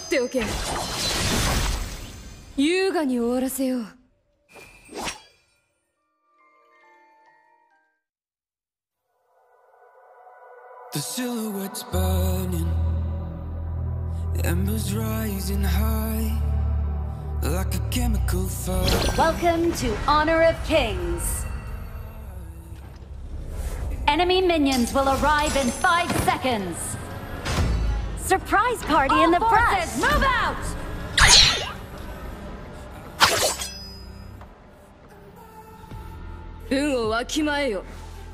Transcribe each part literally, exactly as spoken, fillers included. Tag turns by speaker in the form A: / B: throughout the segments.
A: っておけ。優雅に終わらせよう。
B: The silhouette's burning, embers rising high, like a chemical fire.
C: Welcome to Honor of Kings. Enemy minions will arrive in five seconds. Surprise party All in the brush. Move out!
A: 運をわきまえよ。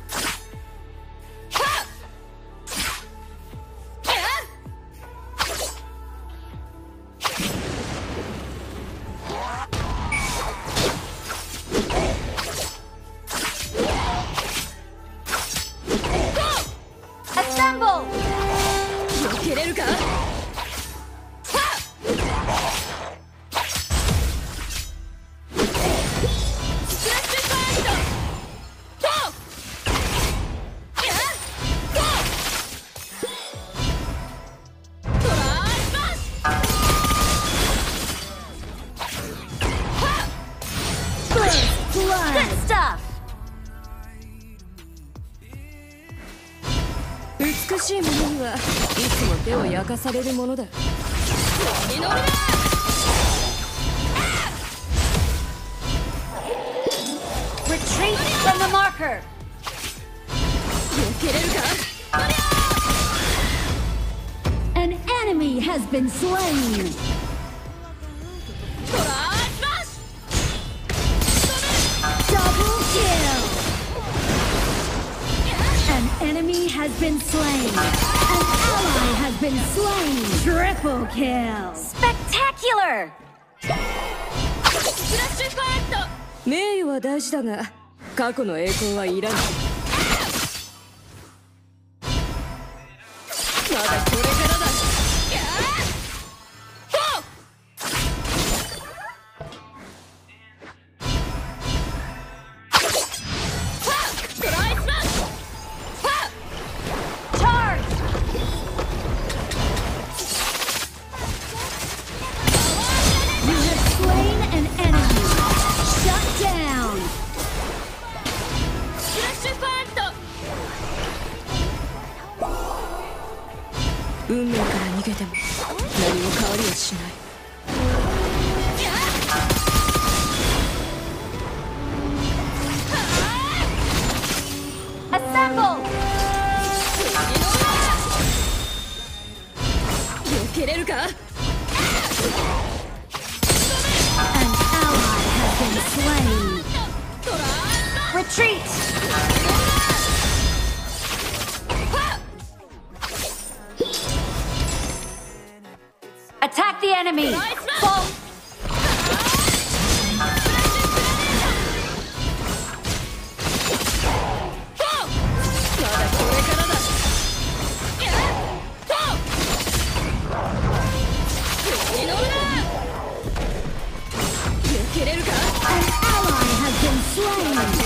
A: 美しいものにはいつも手を焼かされるものだ。
C: Retreat from the marker.
A: 避けれるか。
C: An enemy has been slain. Double kill. An enemy has been slain. An ally has been slain. Triple kill. Spectacular.
A: 名誉は大事だが、過去の栄光はいらない。まだこれからだ。運命から逃げても何も変わりはしない。
C: Assemble!
A: 避けれるか。
C: An ally has been slain. Retreat! Attack the enemy! Fall! An ally has been slain!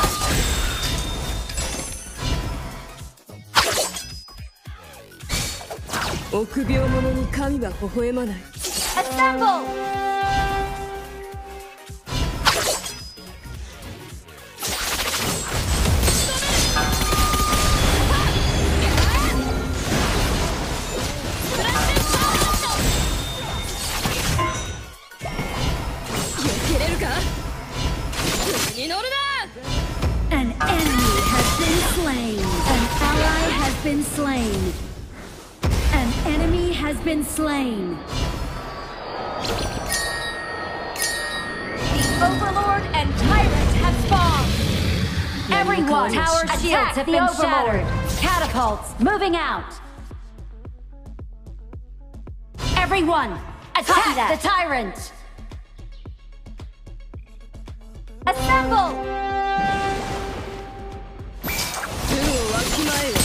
A: 臆病者に神は微笑まない。
C: Assemble! An enemy has been slain. An ally has been slain. An enemy has been slain. The Overlord and Tyrant have spawned. Everyone, tower shields have been shattered. Catapults moving out. Everyone, attack the Tyrant. Assemble.
A: 運をわきまえよ。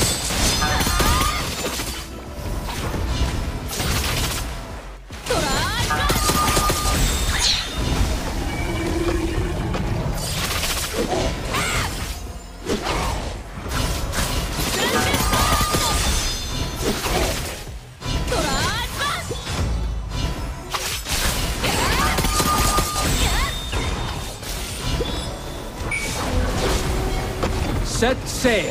C: An
D: Set sail.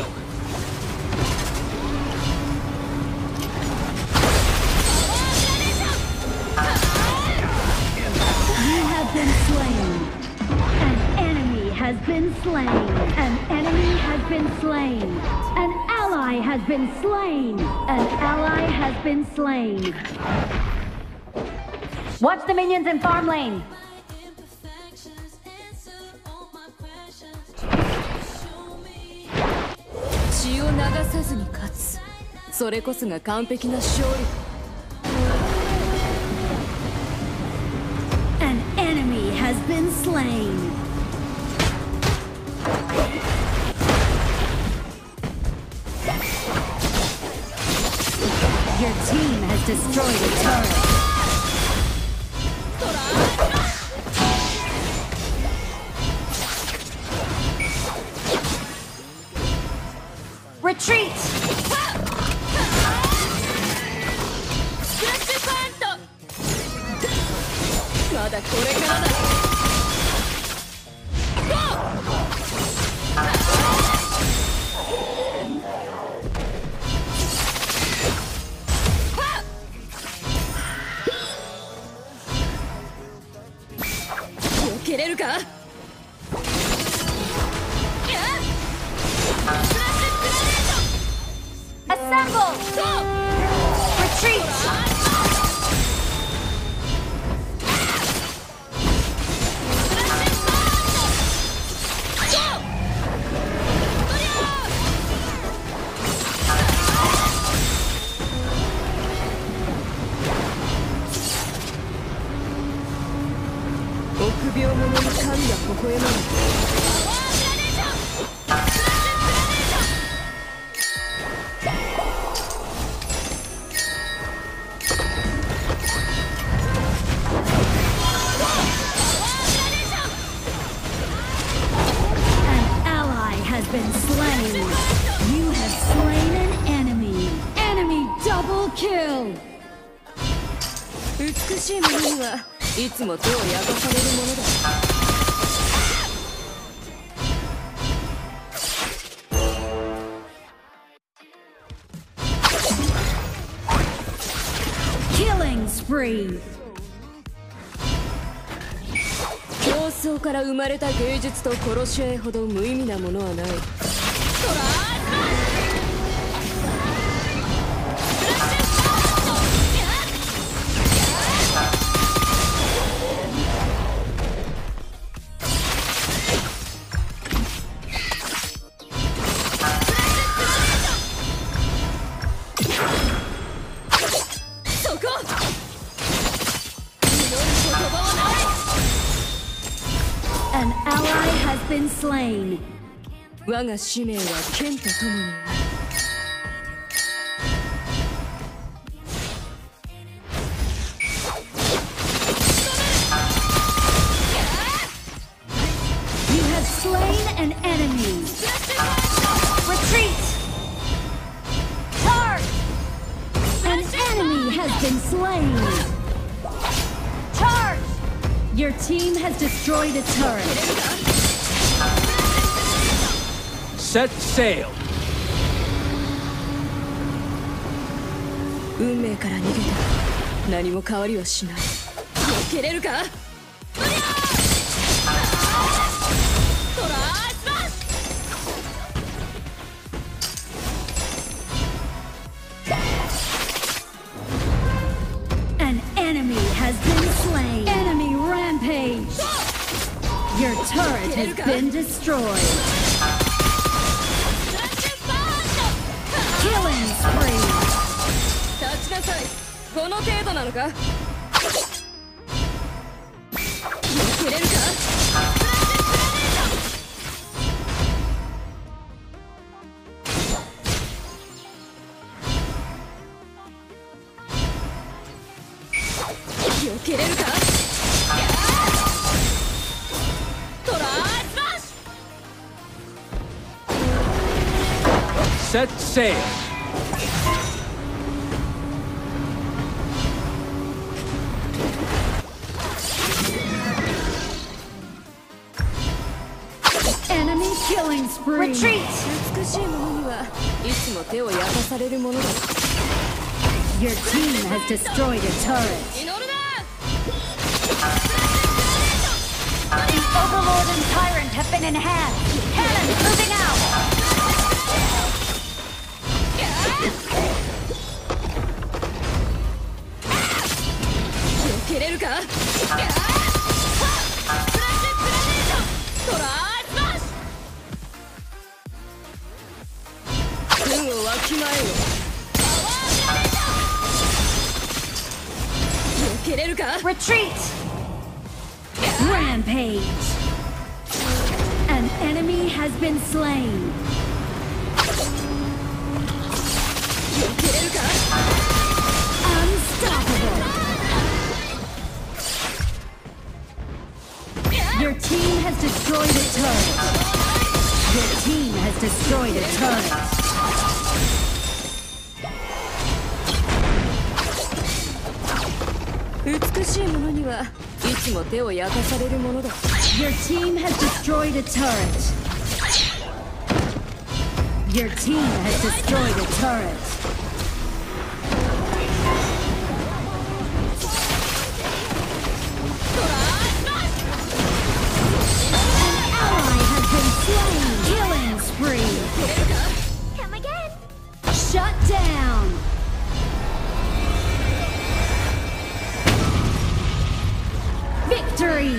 C: You have been slain. An enemy has been slain. An enemy has been slain. An ally has been slain. An ally has been slain. Watch the minions in farm lane.
A: 血を流さずに勝つ。それこそが完璧な勝利。
C: An enemy has been slain. Your team has destroyed a turret. Retreat!
A: まだこれからだ。避けれるか。
C: Assemble! Retreat!
A: 臆病者の神が微笑まない。
C: Been slain. You have slain an enemy. Enemy double kill.
A: 美しいものにはいつも手を焼かされるものだ。
C: Killing spree.
A: 競争から生まれた芸術と殺し合いほど無意味なものはない。そこ！
C: An ally has been slain.
A: 我が使命は剣と共にある。
C: You have slain an enemy. Retreat! Charge! An enemy has been slain. Charge! Your team has destroyed a turret.
D: Set sail.
A: 運命から逃げた。何も変わりはしない。避けれるか。
C: An enemy has been slain. Enemy rampage. Your turret has been destroyed. Killing spree.
A: 立ちなさい。この程度なのか。避けれるか。避けれるか。トライスマッシュ。
D: Set sail.
C: Enemy killing spree. spree. Retreat!
A: 美しいものにはいつも手を焼かされるものだ。
C: Your team has destroyed a turret.
A: 祈るな。
C: The Overlord and Tyrant have been enhanced. Cannon moving out.
A: 避けれるか。トラッシュプラネート。トライスマッシュ。運をわきまえよ。パワープラネート。避けれるか。
C: Retreat! Rampage! An enemy has been slain.
A: 避けれるか。
C: Unstoppable! Your team has destroyed a turret. Your team has destroyed a turret.
A: 美しいものにはいつも手を焼かされるものだ。
C: Your team has destroyed a turret. Your team has destroyed a turret. Killing spree.
A: Come again.
C: Shut down. Victory.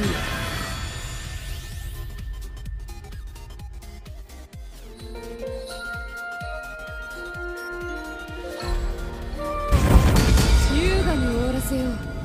A: You 優雅に終わらせよう。